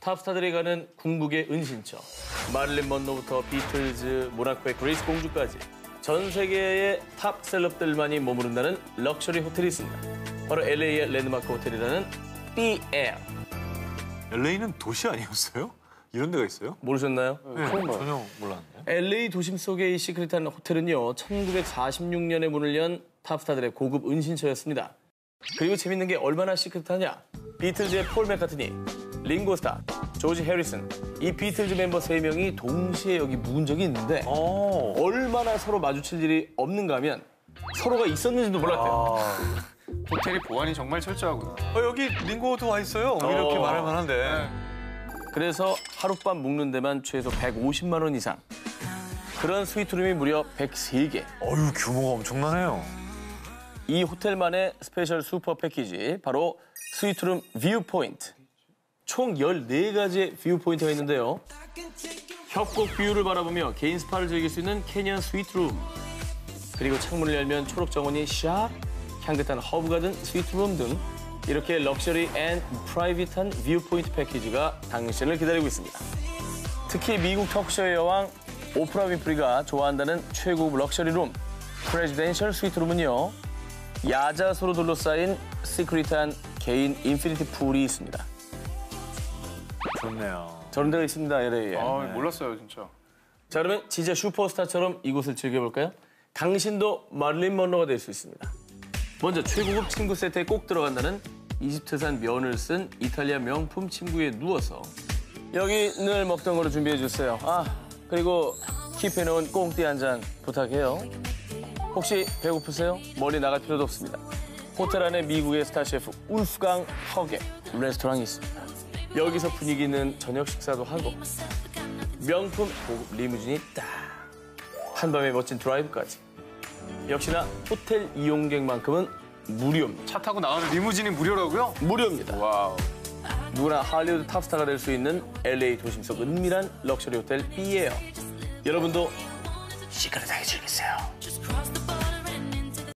탑스타들이 가는 궁극의 은신처. 마릴린 먼로부터 비틀즈, 모나코의 그레이스 공주까지 전 세계의 탑 셀럽들만이 머무른다는 럭셔리 호텔이 있습니다. 바로 LA의 랜드마크 호텔이라는 BL. LA는 도시 아니었어요? 이런 데가 있어요? 모르셨나요? 네, 전혀 몰랐는데. LA 도심 속의 이 시크릿한 호텔은요, 1946년에 문을 연 탑스타들의 고급 은신처였습니다. 그리고 재밌는 게 얼마나 시크릿하냐? 비틀즈의 폴 맥카트니, 링고 스타, 조지 해리슨, 이 비틀즈 멤버 3명이 동시에 여기 묵은 적이 있는데 얼마나 서로 마주칠 일이 없는가 하면 서로가 있었는지도 몰랐대요. 호텔이 보안이 정말 철저하구나. 여기 링고도 와 있어요. 이렇게 말할 만한데. 그래서 하룻밤 묵는 데만 최소 150만 원 이상. 그런 스위트룸이 무려 103개. 어휴, 규모가 엄청나네요. 이 호텔만의 스페셜 슈퍼 패키지, 바로 스위트룸 뷰 포인트. 총 14가지의 뷰 포인트가 있는데요. 협곡 뷰를 바라보며 개인 스파를 즐길 수 있는 캐니언 스위트룸. 그리고 창문을 열면 초록 정원이 샥, 향긋한 허브 가든 스위트룸 등 이렇게 럭셔리 앤 프라이빗한 뷰 포인트 패키지가 당신을 기다리고 있습니다. 특히 미국 터크쇼의 여왕 오프라 윈프리가 좋아한다는 최고급 럭셔리 룸, 프레지덴셜 스위트룸은요, 야자수로 둘러싸인 시크릿한 개인 인피니티 풀이 있습니다. 좋네요. 저런 데가 있습니다, LA에. 몰랐어요, 진짜. 자, 그러면 진짜 슈퍼스타처럼 이곳을 즐겨볼까요? 당신도 마릴린 먼로가 될 수 있습니다. 먼저 최고급 침구 세트에 꼭 들어간다는 이집트산 면을 쓴 이탈리아 명품 침구에 누워서 여기 늘 먹던 거로 준비해 주세요. 그리고 킵해놓은 꽁띠 한 잔 부탁해요. 혹시 배고프세요? 멀리 나갈 필요도 없습니다. 호텔 안에 미국의 스타 셰프 울프강 허게 레스토랑이 있습니다. 여기서 분위기 있는 저녁 식사도 하고 명품 고급 리무진이 딱 한밤에 멋진 드라이브까지. 역시나 호텔 이용객만큼은 무료입니다. 차 타고 나가는 리무진이 무료라고요? 무료입니다. 와우. 누구나 할리우드 탑스타가 될 수 있는 LA 도심 속 은밀한 럭셔리 호텔 B예요. 여러분도 시크릿하게 즐기세요.